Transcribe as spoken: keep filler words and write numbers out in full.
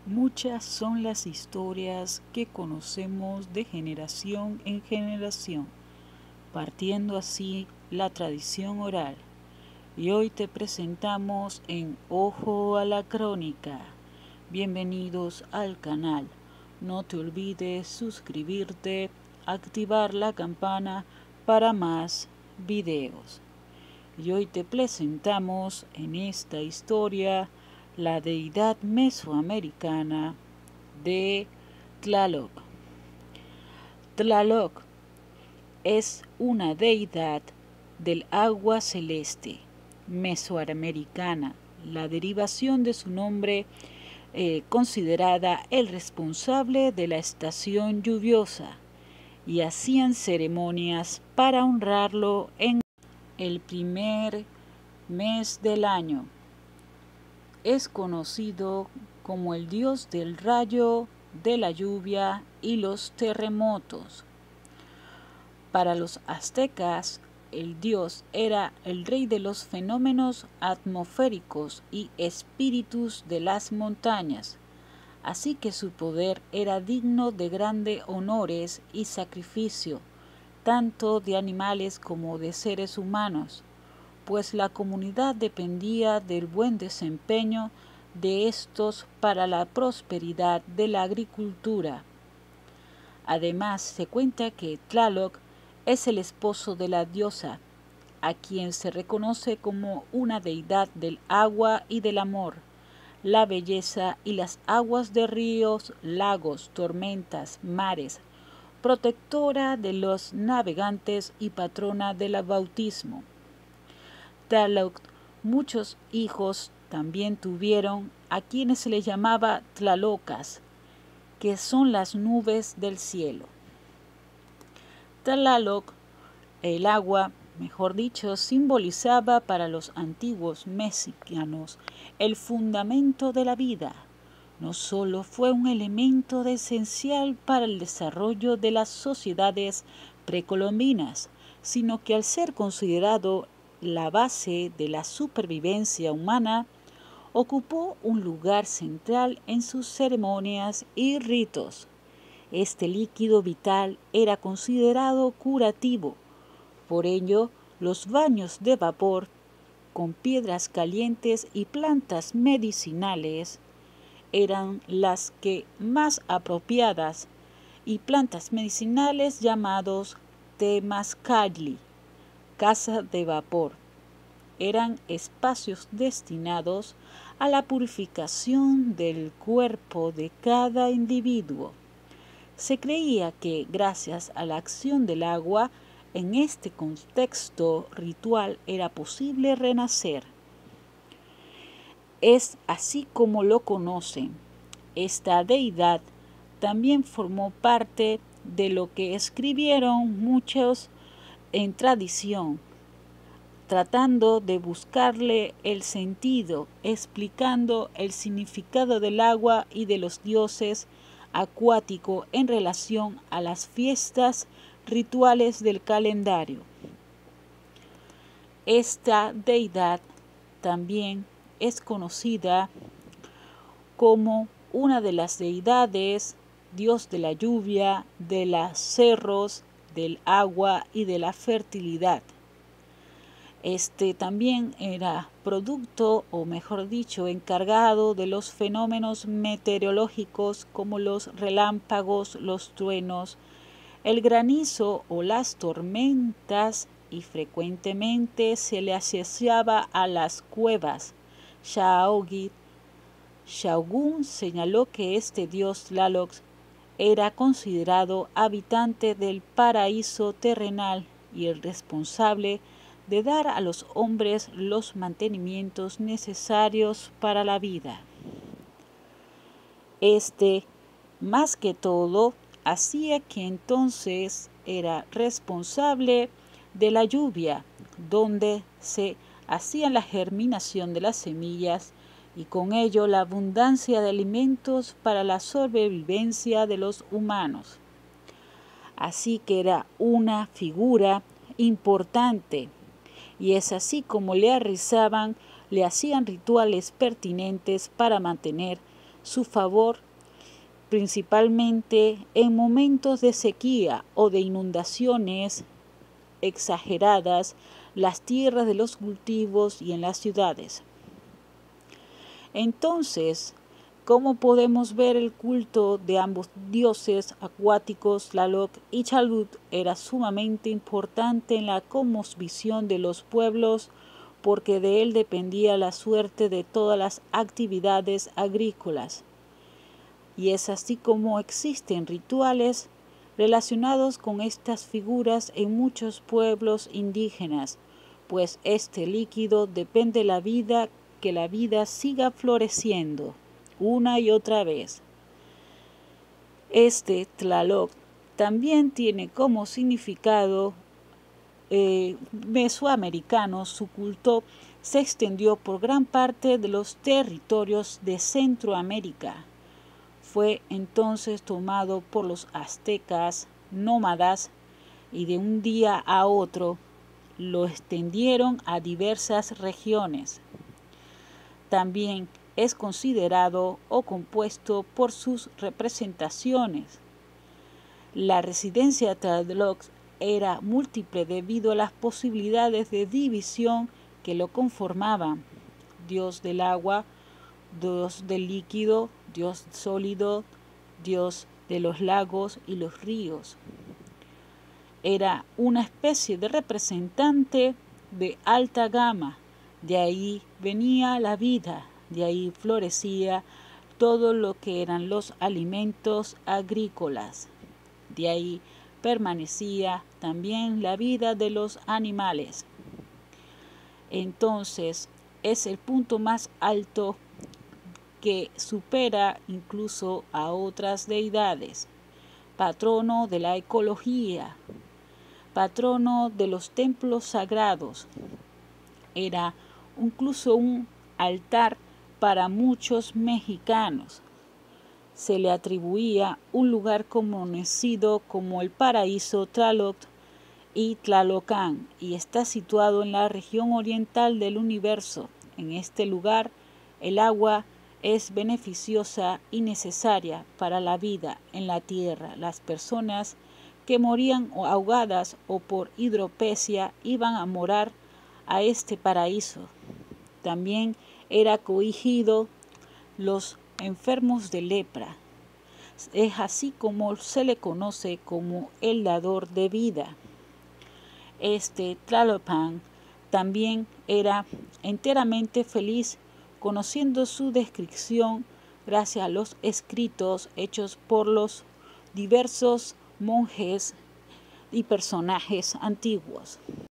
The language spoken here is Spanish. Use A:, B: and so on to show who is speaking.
A: Muchas son las historias que conocemos de generación en generación, partiendo así la tradición oral. Y hoy te presentamos en Ojo a la Crónica. Bienvenidos al canal. No te olvides suscribirte, activar la campana para más videos. Y hoy te presentamos en esta historia la deidad mesoamericana de Tlaloc. Tlaloc es una deidad del agua celeste mesoamericana, la derivación de su nombre eh, considerada el responsable de la estación lluviosa, y hacían ceremonias para honrarlo en el primer mes del año. Es conocido como el dios del rayo, de la lluvia y los terremotos. Para los aztecas, el dios era el rey de los fenómenos atmosféricos y espíritus de las montañas, así que su poder era digno de grandes honores y sacrificio, tanto de animales como de seres humanos, pues la comunidad dependía del buen desempeño de estos para la prosperidad de la agricultura. Además, se cuenta que Tlaloc es el esposo de la diosa, a quien se reconoce como una deidad del agua y del amor, la belleza y las aguas de ríos, lagos, tormentas, mares, protectora de los navegantes y patrona del bautismo. Tlaloc muchos hijos también tuvieron, a quienes se les llamaba Tlalocas, que son las nubes del cielo. Tlaloc, el agua, mejor dicho, simbolizaba para los antiguos mexicanos el fundamento de la vida. No solo fue un elemento esencial para el desarrollo de las sociedades precolombinas, sino que al ser considerado la base de la supervivencia humana, ocupó un lugar central en sus ceremonias y ritos. Este líquido vital era considerado curativo, por ello los baños de vapor con piedras calientes y plantas medicinales eran las que más apropiadas, y plantas medicinales llamados temazcalli, casa de vapor, eran espacios destinados a la purificación del cuerpo de cada individuo. Se creía que gracias a la acción del agua, en este contexto ritual era posible renacer. Es así como lo conocen. Esta deidad también formó parte de lo que escribieron muchos en tradición, tratando de buscarle el sentido, explicando el significado del agua y de los dioses acuáticos en relación a las fiestas rituales del calendario. Esta deidad también es conocida como una de las deidades, dios de la lluvia, de los cerros, del agua y de la fertilidad. Este también era producto, o mejor dicho, encargado de los fenómenos meteorológicos como los relámpagos, los truenos, el granizo o las tormentas, y frecuentemente se le asociaba a las cuevas. Shaogit Shaogun señaló que este dios Tlaloc era considerado habitante del paraíso terrenal y el responsable de dar a los hombres los mantenimientos necesarios para la vida. Este, más que todo, hacía que entonces era responsable de la lluvia, donde se hacía la germinación de las semillas y con ello la abundancia de alimentos para la sobrevivencia de los humanos. Así que era una figura importante, y es así como le arrizaban, le hacían rituales pertinentes para mantener su favor, principalmente en momentos de sequía o de inundaciones exageradas, las tierras de los cultivos y en las ciudades. Entonces, ¿cómo podemos ver el culto de ambos dioses acuáticos, Tlaloc y Chalut, era sumamente importante en la cosmovisión de los pueblos, porque de él dependía la suerte de todas las actividades agrícolas? Y es así como existen rituales relacionados con estas figuras en muchos pueblos indígenas, pues este líquido depende de la vida, que la vida siga floreciendo una y otra vez. Este Tlaloc también tiene como significado eh, mesoamericano. Su culto se extendió por gran parte de los territorios de Centroamérica. Fue entonces tomado por los aztecas nómadas y de un día a otro lo extendieron a diversas regiones. También es considerado o compuesto por sus representaciones. La residencia de Tlaloc era múltiple debido a las posibilidades de división que lo conformaban: dios del agua, dios del líquido, dios sólido, dios de los lagos y los ríos. Era una especie de representante de alta gama. De ahí venía la vida, de ahí florecía todo lo que eran los alimentos agrícolas. De ahí permanecía también la vida de los animales. Entonces, es el punto más alto que supera incluso a otras deidades. Patrono de la ecología, patrono de los templos sagrados. Era incluso un altar para muchos mexicanos. Se le atribuía un lugar conocido como el paraíso Tlaloc y Tlalocán, y está situado en la región oriental del universo. En este lugar, el agua es beneficiosa y necesaria para la vida en la tierra. Las personas que morían ahogadas o por hidropesía iban a morar a este paraíso. También era acogido los enfermos de lepra. Es así como se le conoce como el dador de vida. Este Tlalopan también era enteramente feliz, conociendo su descripción gracias a los escritos hechos por los diversos monjes y personajes antiguos.